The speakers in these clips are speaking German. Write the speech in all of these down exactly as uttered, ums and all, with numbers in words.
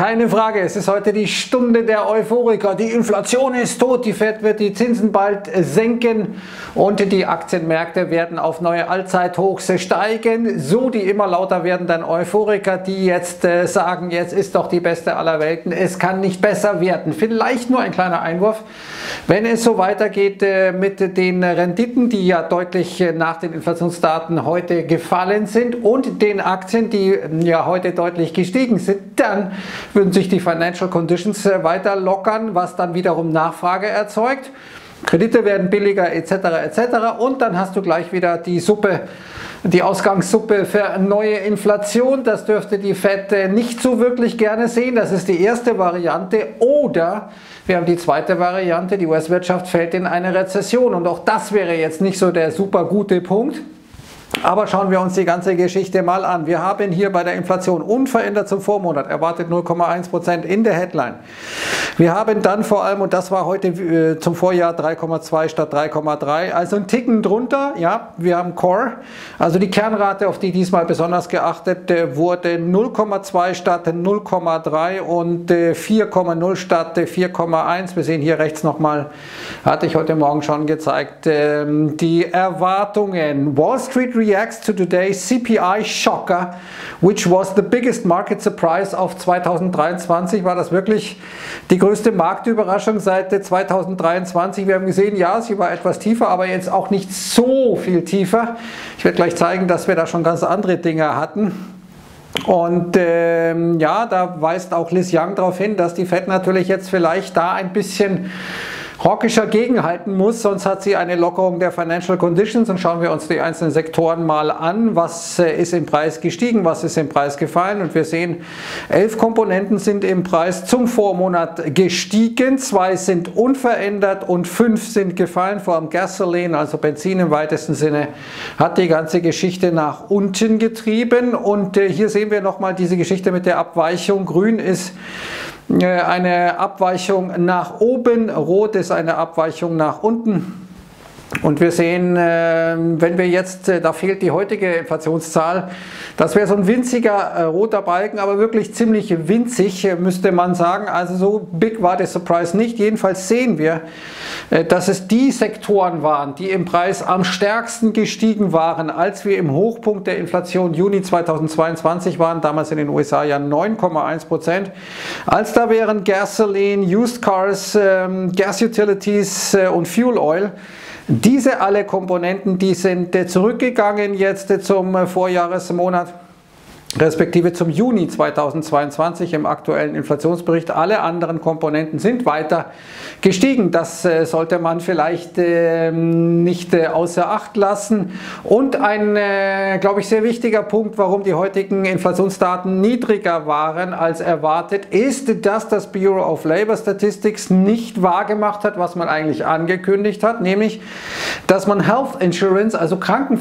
Keine Frage, es ist heute die Stunde der Euphoriker. Die Inflation ist tot, die Fed wird die Zinsen bald senken und die Aktienmärkte werden auf neue Allzeithochs steigen. So die immer lauter werdenden Euphoriker, die jetzt äh, sagen, jetzt ist doch die beste aller Welten, es kann nicht besser werden. Vielleicht nur ein kleiner Einwurf, wenn es so weitergeht äh, mit den Renditen, die ja deutlich äh, nach den Inflationsdaten heute gefallen sind und den Aktien, die äh, ja heute deutlich gestiegen sind, dann würden sich die Financial Conditions weiter lockern, was dann wiederum Nachfrage erzeugt. Kredite werden billiger et cetera et cetera und dann hast du gleich wieder die Suppe, die Ausgangssuppe für neue Inflation. Das dürfte die Fed nicht so wirklich gerne sehen. Das ist die erste Variante. Oder wir haben die zweite Variante, die U S-Wirtschaft fällt in eine Rezession und auch das wäre jetzt nicht so der super gute Punkt. Aber schauen wir uns die ganze Geschichte mal an. Wir haben hier bei der Inflation unverändert zum Vormonat erwartet null Komma eins Prozent in der Headline. Wir haben dann vor allem, und das war heute äh, zum Vorjahr drei Komma zwei statt drei Komma drei, also ein Ticken drunter. Ja, wir haben Core, also die Kernrate, auf die diesmal besonders geachtet äh, wurde, null Komma zwei statt null Komma drei und äh, vier Komma null statt äh, vier Komma eins. Wir sehen hier rechts nochmal, hatte ich heute Morgen schon gezeigt, äh, die Erwartungen. Wall Street reacts to today's C P I shocker, which was the biggest market surprise of zweitausenddreiundzwanzig. War das wirklich die größte Marktüberraschung seit zweitausenddreiundzwanzig? Wir haben gesehen, ja, sie war etwas tiefer, aber jetzt auch nicht so viel tiefer. Ich werde gleich zeigen, dass wir da schon ganz andere Dinge hatten. Und ähm, ja, da weist auch Liz Young darauf hin, dass die Fed natürlich jetzt vielleicht da ein bisschen hawkischer gegenhalten muss, sonst hat sie eine Lockerung der Financial Conditions. Und schauen wir uns die einzelnen Sektoren mal an. Was äh, ist im Preis gestiegen, was ist im Preis gefallen? Und wir sehen, elf Komponenten sind im Preis zum Vormonat gestiegen, zwei sind unverändert und fünf sind gefallen. Vor allem Gasoline, also Benzin im weitesten Sinne, hat die ganze Geschichte nach unten getrieben. Und äh, hier sehen wir nochmal diese Geschichte mit der Abweichung. Grün ist eine Abweichung nach oben, rot ist eine Abweichung nach unten. Und wir sehen, wenn wir jetzt, da fehlt die heutige Inflationszahl, das wäre so ein winziger roter Balken, aber wirklich ziemlich winzig, müsste man sagen. Also so big war der Surprise nicht. Jedenfalls sehen wir, dass es die Sektoren waren, die im Preis am stärksten gestiegen waren, als wir im Hochpunkt der Inflation Juni zweitausendzweiundzwanzig waren, damals in den U S A ja neun Komma eins Prozent. Als da wären Gasoline, Used Cars, Gas Utilities und Fuel Oil. Diese alle Komponenten, die sind zurückgegangen jetzt zum Vorjahresmonat, respektive zum Juni zweitausendzweiundzwanzig im aktuellen Inflationsbericht. Alle anderen Komponenten sind weiter gestiegen. Das äh, sollte man vielleicht äh, nicht äh, außer Acht lassen. Und ein, äh, glaube ich, sehr wichtiger Punkt, warum die heutigen Inflationsdaten niedriger waren als erwartet, ist, dass das Bureau of Labor Statistics nicht wahrgemacht hat, was man eigentlich angekündigt hat, nämlich, dass man Health Insurance, also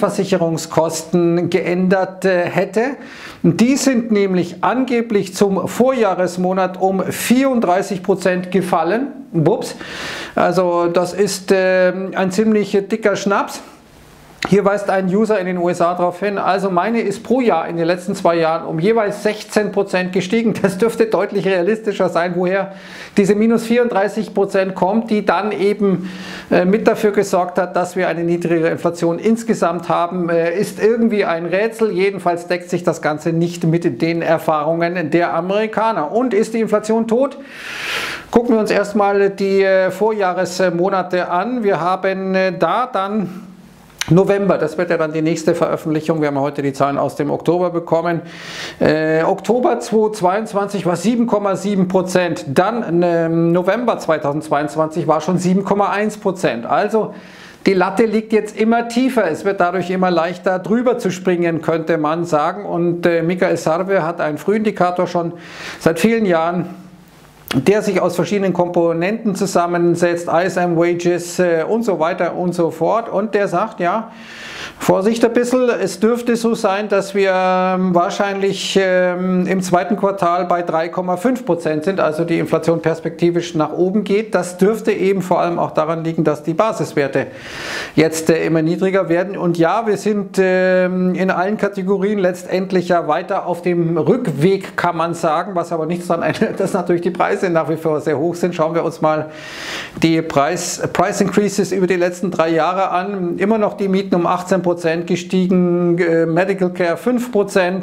Krankenversicherungskosten, geändert äh, hätte. Die sind nämlich angeblich zum Vorjahresmonat um vierunddreißig Prozent gefallen. Ups. Also das ist äh, ein ziemlich dicker Schnaps. Hier weist ein User in den U S A darauf hin, also meine ist pro Jahr in den letzten zwei Jahren um jeweils sechzehn Prozent gestiegen. Das dürfte deutlich realistischer sein, woher diese minus vierunddreißig Prozent kommt, die dann eben äh, mit dafür gesorgt hat, dass wir eine niedrigere Inflation insgesamt haben, äh, ist irgendwie ein Rätsel. Jedenfalls deckt sich das Ganze nicht mit den Erfahrungen der Amerikaner. Und ist die Inflation tot? Gucken wir uns erstmal die äh, Vorjahresmonate an. Wir haben äh, da dann November, das wird ja dann die nächste Veröffentlichung. Wir haben heute die Zahlen aus dem Oktober bekommen. Äh, Oktober zweitausendzweiundzwanzig war sieben Komma sieben Prozent. Dann äh, November zweitausendzweiundzwanzig war schon sieben Komma eins Prozent. Also die Latte liegt jetzt immer tiefer. Es wird dadurch immer leichter drüber zu springen, könnte man sagen. Und äh, Michael Sarve hat einen Frühindikator schon seit vielen Jahren der sich aus verschiedenen Komponenten zusammensetzt, I S M, Wages äh, und so weiter und so fort. Und der sagt, ja, Vorsicht ein bisschen, es dürfte so sein, dass wir ähm, wahrscheinlich ähm, im zweiten Quartal bei drei Komma fünf Prozent sind, also die Inflation perspektivisch nach oben geht. Das dürfte eben vor allem auch daran liegen, dass die Basiswerte jetzt äh, immer niedriger werden. Und ja, wir sind ähm, in allen Kategorien letztendlich ja weiter auf dem Rückweg, kann man sagen, was aber nichts daran ändert, dass natürlich die Preise nach wie vor sehr hoch sind. Schauen wir uns mal die Preis, Price Increases über die letzten drei Jahre an. Immer noch die Mieten um achtzehn Prozent gestiegen, äh, Medical Care fünf Prozent.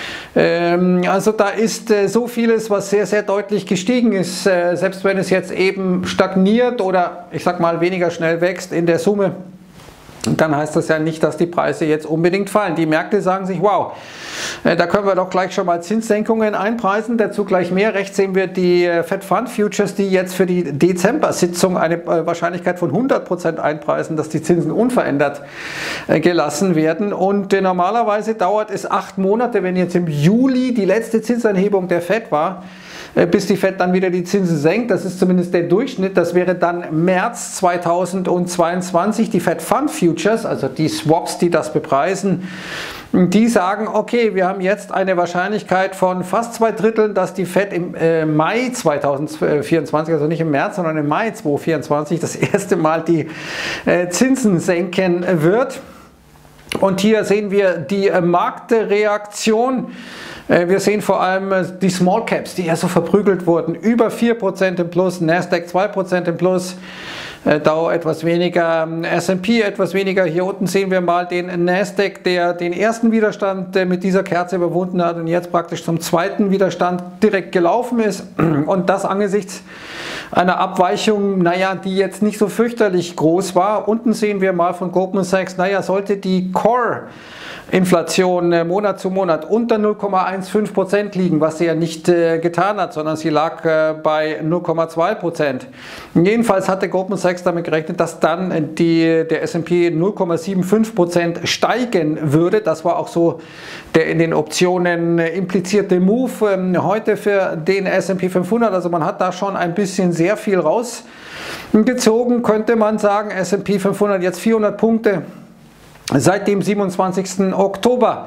Ähm, also da ist äh, so vieles, was sehr, sehr deutlich gestiegen ist, äh, selbst wenn es jetzt eben stagniert oder ich sag mal weniger schnell wächst in der Summe. Dann heißt das ja nicht, dass die Preise jetzt unbedingt fallen. Die Märkte sagen sich, wow, da können wir doch gleich schon mal Zinssenkungen einpreisen. Dazu gleich mehr. Rechts sehen wir die Fed Fund Futures, die jetzt für die Dezember-Sitzung eine Wahrscheinlichkeit von hundert Prozent einpreisen, dass die Zinsen unverändert gelassen werden. Und normalerweise dauert es acht Monate, wenn jetzt im Juli die letzte Zinsanhebung der Fed war, bis die Fed dann wieder die Zinsen senkt. Das ist zumindest der Durchschnitt. Das wäre dann März zweitausendzweiundzwanzig. Die Fed Fund Futures, also die Swaps, die das bepreisen, die sagen, okay, wir haben jetzt eine Wahrscheinlichkeit von fast zwei Dritteln, dass die Fed im äh, Mai zweitausendvierundzwanzig, also nicht im März, sondern im Mai zweitausendvierundzwanzig das erste Mal die äh, Zinsen senken wird. Und hier sehen wir die äh, Marktreaktion. Wir sehen vor allem die Small Caps, die ja so verprügelt wurden, über vier Prozent im Plus, Nasdaq zwei Prozent im Plus, Dow etwas weniger, S und P etwas weniger. Hier unten sehen wir mal den Nasdaq, der den ersten Widerstand mit dieser Kerze überwunden hat und jetzt praktisch zum zweiten Widerstand direkt gelaufen ist. Und das angesichts einer Abweichung, naja, die jetzt nicht so fürchterlich groß war. Unten sehen wir mal von Goldman Sachs, naja, sollte die Core Inflation äh, Monat zu Monat unter null Komma fünfzehn Prozent liegen, was sie ja nicht äh, getan hat, sondern sie lag äh, bei null Komma zwei Prozent. Jedenfalls hatte Goldman Sachs damit gerechnet, dass dann die, der S und P null Komma fünfundsiebzig Prozent steigen würde. Das war auch so der in den Optionen äh, implizierte Move ähm, heute für den S und P fünfhundert. Also man hat da schon ein bisschen sehr viel rausgezogen, könnte man sagen. S und P fünfhundert jetzt vierhundert Punkte. Seit dem siebenundzwanzigsten Oktober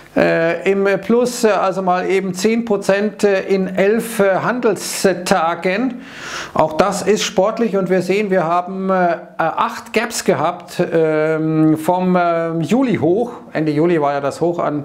äh, im Plus, also mal eben zehn Prozent in elf äh, Handelstagen. Auch das ist sportlich und wir sehen, wir haben äh, acht Gaps gehabt äh, vom äh, Juli hoch. Ende Juli war ja das Hoch an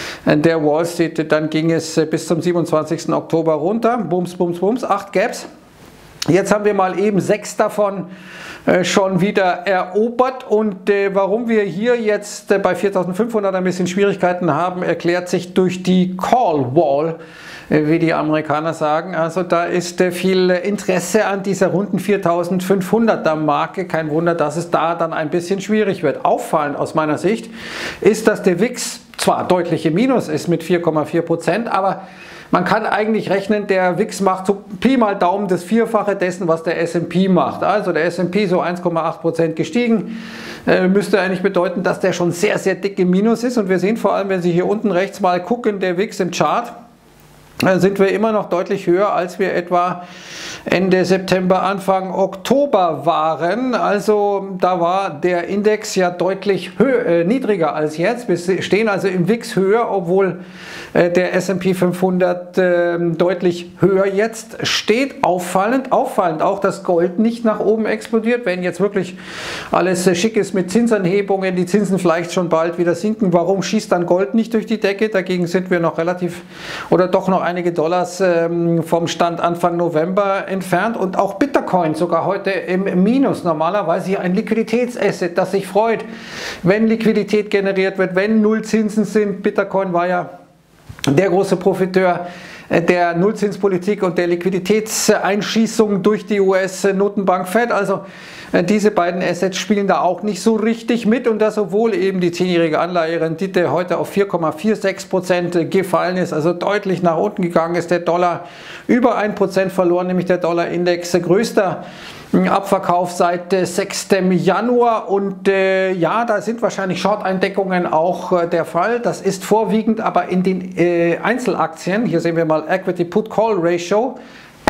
der Wall Street. Dann ging es äh, bis zum siebenundzwanzigsten Oktober runter. Bums, bums, bums, acht Gaps. Jetzt haben wir mal eben sechs davon äh, schon wieder erobert und äh, warum wir hier jetzt äh, bei viertausendfünfhundert ein bisschen Schwierigkeiten haben, erklärt sich durch die Call Wall, äh, wie die Amerikaner sagen. Also da ist äh, viel Interesse an dieser runden viertausendfünfhunderter Marke. Kein Wunder, dass es da dann ein bisschen schwierig wird. Auffallend aus meiner Sicht ist, dass der W I X zwar deutlich im Minus ist mit vier Komma vier Prozent, aber man kann eigentlich rechnen, der W I X macht so Pi mal Daumen das Vierfache dessen, was der S und P macht. Also der S und P so eins Komma acht Prozent gestiegen, äh, müsste eigentlich bedeuten, dass der schon sehr, sehr dick im Minus ist. Und wir sehen vor allem, wenn Sie hier unten rechts mal gucken, der W I X im Chart, dann sind wir immer noch deutlich höher, als wir etwa Ende September, Anfang Oktober waren. Also da war der Index ja deutlich äh, niedriger als jetzt. Wir stehen also im W I X höher, obwohl äh, der S und P fünfhundert äh, deutlich höher jetzt steht. Auffallend, auffallend auch, dass Gold nicht nach oben explodiert. Wenn jetzt wirklich alles äh, schick ist mit Zinsanhebungen, die Zinsen vielleicht schon bald wieder sinken, warum schießt dann Gold nicht durch die Decke? Dagegen sind wir noch relativ oder doch noch einige Dollars ähm, vom Stand Anfang November entfernt und auch Bitcoin sogar heute im Minus. Normalerweise hier ein Liquiditätsasset, das sich freut, wenn Liquidität generiert wird, wenn Nullzinsen sind. Bitcoin war ja der große Profiteur der Nullzinspolitik und der Liquiditätseinschießung durch die U S-Notenbank Fed. Also diese beiden Assets spielen da auch nicht so richtig mit und das, obwohl eben die zehnjährige Anleiherendite heute auf vier Komma sechsundvierzig Prozent gefallen ist, also deutlich nach unten gegangen ist. Der Dollar über ein Prozent verloren, nämlich der Dollarindex, größter Abverkauf seit äh, sechsten Januar und äh, ja, da sind wahrscheinlich Short-Eindeckungen auch äh, der Fall. Das ist vorwiegend aber in den äh, Einzelaktien. Hier sehen wir mal Equity Put Call Ratio.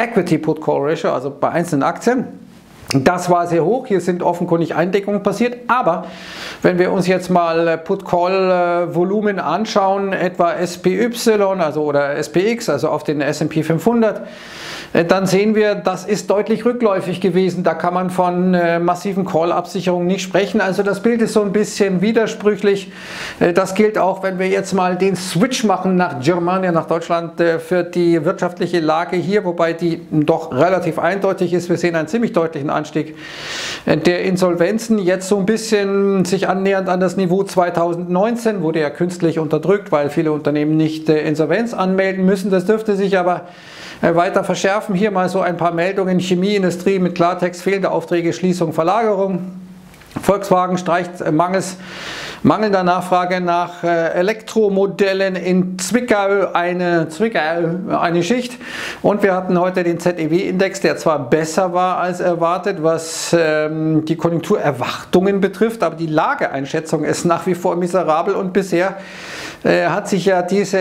Equity Put Call Ratio, also bei einzelnen Aktien. Das war sehr hoch, hier sind offenkundig Eindeckungen passiert, aber wenn wir uns jetzt mal Put-Call-Volumen anschauen, etwa S P Y also oder S P X, also auf den S und P fünfhundert, dann sehen wir, das ist deutlich rückläufig gewesen. Da kann man von äh, massiven Call-Absicherungen nicht sprechen. Also das Bild ist so ein bisschen widersprüchlich. Äh, das gilt auch, wenn wir jetzt mal den Switch machen nach Germania, nach Deutschland, äh, für die wirtschaftliche Lage hier, wobei die doch relativ eindeutig ist. Wir sehen einen ziemlich deutlichen Anstieg äh, der Insolvenzen. Jetzt so ein bisschen sich annähernd an das Niveau zweitausendneunzehn, wurde ja künstlich unterdrückt, weil viele Unternehmen nicht äh, Insolvenz anmelden müssen. Das dürfte sich aber weiter verschärfen. Hier mal so ein paar Meldungen. Chemieindustrie mit Klartext, fehlende Aufträge, Schließung, Verlagerung. Volkswagen streicht mangels mangelnder Nachfrage nach Elektromodellen in Zwickau eine, Zwickau eine Schicht. Und wir hatten heute den Z E W-Index, der zwar besser war als erwartet, was ähm, die Konjunkturerwartungen betrifft, aber die Lageeinschätzung ist nach wie vor miserabel und bisher äh, hat sich ja diese,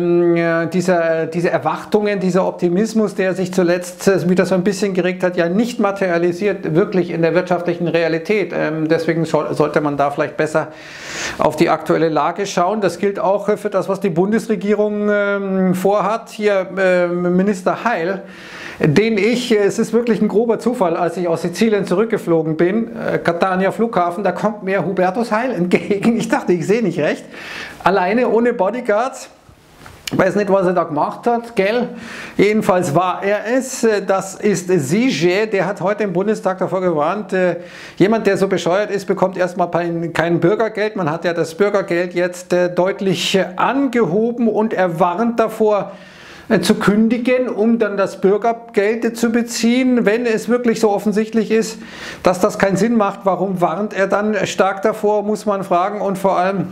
äh, diese, diese Erwartungen, dieser Optimismus, der sich zuletzt äh, wieder so ein bisschen geregt hat, ja nicht materialisiert, wirklich in der wirtschaftlichen Realität. Ähm, deswegen sollte man da vielleicht besser auf die aktuelle Lage schauen. Das gilt auch für das, was die Bundesregierung ähm, vorhat. Hier äh, Minister Heil, den ich, es ist wirklich ein grober Zufall, als ich aus Sizilien zurückgeflogen bin, äh, Catania Flughafen, da kommt mir Hubertus Heil entgegen. Ich dachte, ich sehe nicht recht. Alleine, ohne Bodyguards. Ich weiß nicht, was er da gemacht hat, gell? Jedenfalls war er es. Das ist Sige, der hat heute im Bundestag davor gewarnt, jemand, der so bescheuert ist, bekommt erstmal kein Bürgergeld. Man hat ja das Bürgergeld jetzt deutlich angehoben und er warnt davor, zu kündigen, um dann das Bürgergeld zu beziehen. Wenn es wirklich so offensichtlich ist, dass das keinen Sinn macht, warum warnt er dann stark davor, muss man fragen. Und vor allem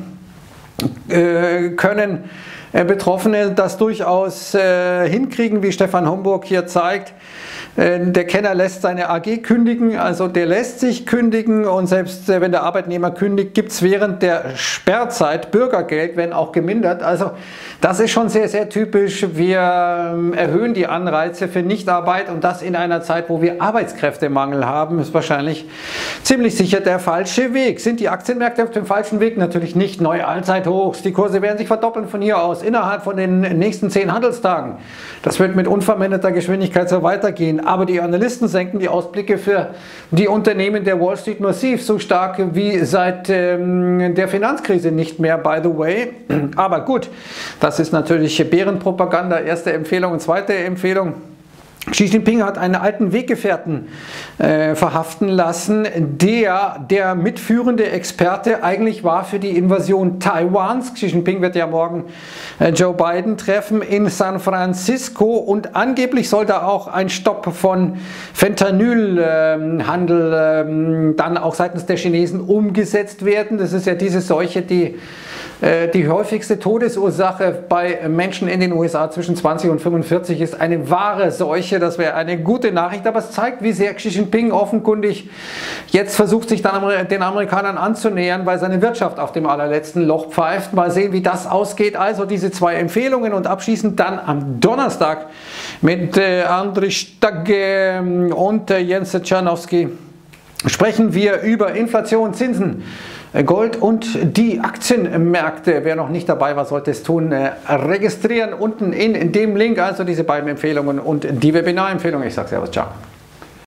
äh, können Betroffene das durchaus äh, hinkriegen, wie Stefan Homburg hier zeigt. Äh, der Kenner lässt seine A G kündigen, also der lässt sich kündigen und selbst äh, wenn der Arbeitnehmer kündigt, gibt es während der Sperrzeit Bürgergeld, wenn auch gemindert. Also das ist schon sehr, sehr typisch. Wir äh, erhöhen die Anreize für Nichtarbeit und das in einer Zeit, wo wir Arbeitskräftemangel haben, ist wahrscheinlich ziemlich sicher der falsche Weg. Sind die Aktienmärkte auf dem falschen Weg? Natürlich nicht. Neue Allzeithochs. Die Kurse werden sich verdoppeln von hier aus innerhalb von den nächsten zehn Handelstagen. Das wird mit unverminderter Geschwindigkeit so weitergehen. Aber die Analysten senken die Ausblicke für die Unternehmen der Wall Street massiv, so stark wie seit ähm, der Finanzkrise nicht mehr, by the way. Aber gut, das ist natürlich Bärenpropaganda. Erste Empfehlung und zweite Empfehlung. Xi Jinping hat einen alten Weggefährten äh, verhaften lassen, der der mitführende Experte eigentlich war für die Invasion Taiwans. Xi Jinping wird ja morgen äh, Joe Biden treffen in San Francisco und angeblich soll da auch ein Stopp von Fentanylhandel äh, äh, dann auch seitens der Chinesen umgesetzt werden. Das ist ja diese Seuche, die äh, die häufigste Todesursache bei Menschen in den U S A zwischen zwanzig und fünfundvierzig ist, eine wahre Seuche. Das wäre eine gute Nachricht, aber es zeigt, wie sehr Xi Jinping offenkundig jetzt versucht, sich dann den Amerikanern anzunähern, weil seine Wirtschaft auf dem allerletzten Loch pfeift. Mal sehen, wie das ausgeht. Also diese zwei Empfehlungen und abschließend dann am Donnerstag mit äh, Andrij Stagge und äh, Jens Czarnowski sprechen wir über Inflation, Zinsen, Gold und die Aktienmärkte. Wer noch nicht dabei war, sollte es tun. Registrieren unten in dem Link, also diese beiden Empfehlungen und die Webinarempfehlung. Ich sage Servus, ciao.